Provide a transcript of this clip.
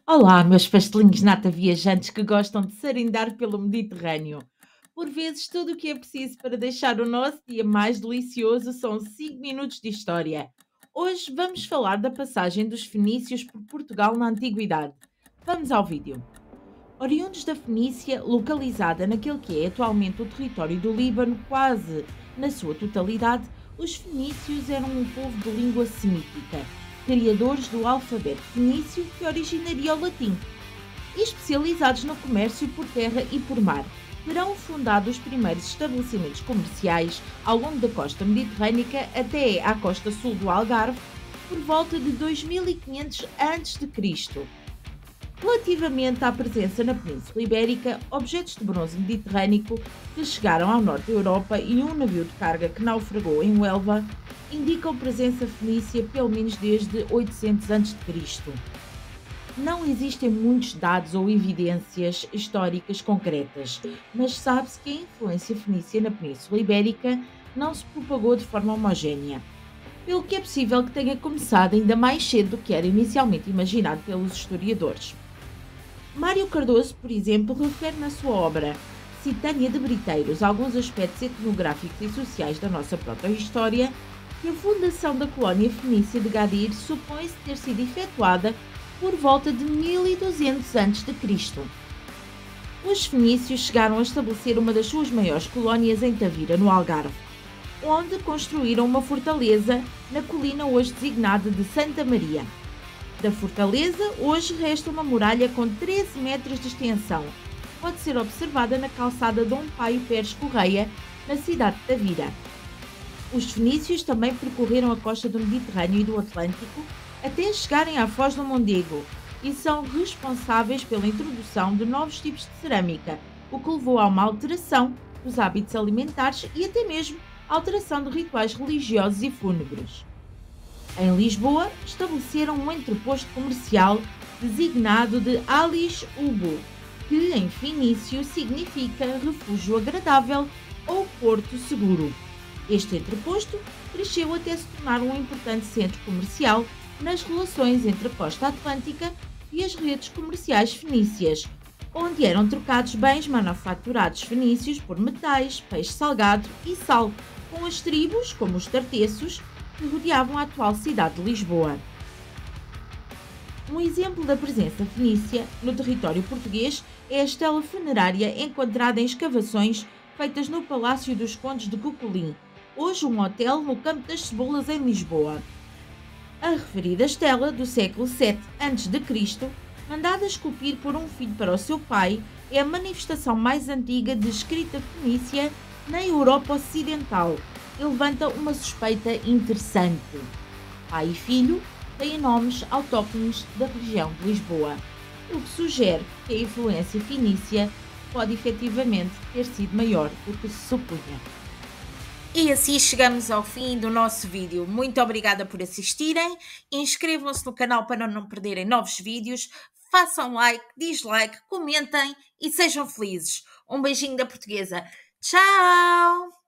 Olá, meus pastelinhos nata viajantes que gostam de sarindar pelo Mediterrâneo. Por vezes, tudo o que é preciso para deixar o nosso dia mais delicioso são 5 minutos de história. Hoje vamos falar da passagem dos fenícios por Portugal na Antiguidade. Vamos ao vídeo. Oriundos da Fenícia, localizada naquele que é atualmente o território do Líbano, quase na sua totalidade, os fenícios eram um povo de língua semítica, criadores do alfabeto fenício que originaria o latim, e especializados no comércio por terra e por mar. Terão fundado os primeiros estabelecimentos comerciais ao longo da costa mediterrânica até à costa sul do Algarve, por volta de 2500 a.C. Relativamente à presença na Península Ibérica, objetos de bronze mediterrâneo que chegaram ao norte da Europa e um navio de carga que naufragou em Huelva indicam presença fenícia pelo menos desde 800 a.C. Não existem muitos dados ou evidências históricas concretas, mas sabe-se que a influência fenícia na Península Ibérica não se propagou de forma homogénea, pelo que é possível que tenha começado ainda mais cedo do que era inicialmente imaginado pelos historiadores. Mário Cardoso, por exemplo, refere na sua obra Citânia de Briteiros alguns aspectos etnográficos e sociais da nossa proto-história que a fundação da colónia fenícia de Gadir supõe-se ter sido efetuada por volta de 1200 a.C. Os fenícios chegaram a estabelecer uma das suas maiores colónias em Tavira, no Algarve, onde construíram uma fortaleza na colina hoje designada de Santa Maria. Da fortaleza, hoje resta uma muralha com 13 metros de extensão. Pode ser observada na calçada Dom Paio Pérez Correia, na cidade de Tavira. Os fenícios também percorreram a costa do Mediterrâneo e do Atlântico até chegarem à Foz do Mondego e são responsáveis pela introdução de novos tipos de cerâmica, o que levou a uma alteração dos hábitos alimentares e até mesmo alteração de rituais religiosos e fúnebres. Em Lisboa, estabeleceram um entreposto comercial designado de Alis Ubu, que em fenício significa refúgio agradável ou porto seguro. Este entreposto cresceu até se tornar um importante centro comercial nas relações entre a costa atlântica e as redes comerciais fenícias, onde eram trocados bens manufaturados fenícios por metais, peixe salgado e sal, com as tribos, como os tarteços, que rodeavam a atual cidade de Lisboa. Um exemplo da presença fenícia no território português é a estela funerária encontrada em escavações feitas no Palácio dos Condes de Cocolim, hoje um hotel no Campo das Cebolas, em Lisboa. A referida estela, do século VII a.C., mandada esculpir por um filho para o seu pai, é a manifestação mais antiga de escrita fenícia na Europa Ocidental e levanta uma suspeita interessante. Pai e filho têm nomes autóctones da região de Lisboa, o que sugere que a influência fenícia pode efetivamente ter sido maior do que se supunha. E assim chegamos ao fim do nosso vídeo. Muito obrigada por assistirem. Inscrevam-se no canal para não perderem novos vídeos. Façam like, dislike, comentem e sejam felizes. Um beijinho da portuguesa. Tchau!